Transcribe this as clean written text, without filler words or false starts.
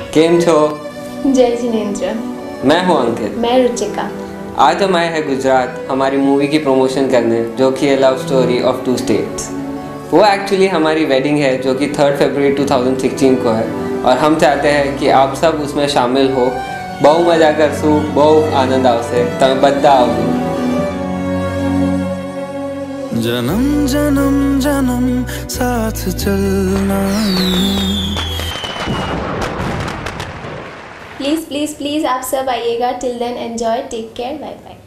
केम छो? जय जिनेंद्र। मैं हूँ अंकित। मैं रुचिका। आज हम आए हैं गुजरात हमारी मूवी की प्रमोशन करने, जो कि है love story of two states. वो एक्चुअली हमारी वेडिंग है जो कि 3 फरवरी 2016 को है, और हम चाहते हैं कि आप सब उसमें शामिल हो। बहु मजा करसू, बहु आनंद आवशे, तमे बधा आवજો। जन्म जन्म जन्म साथ चलना। प्लीज़ प्लीज़ प्लीज़ आप सब आइएगा। Till then enjoy, take care, bye bye.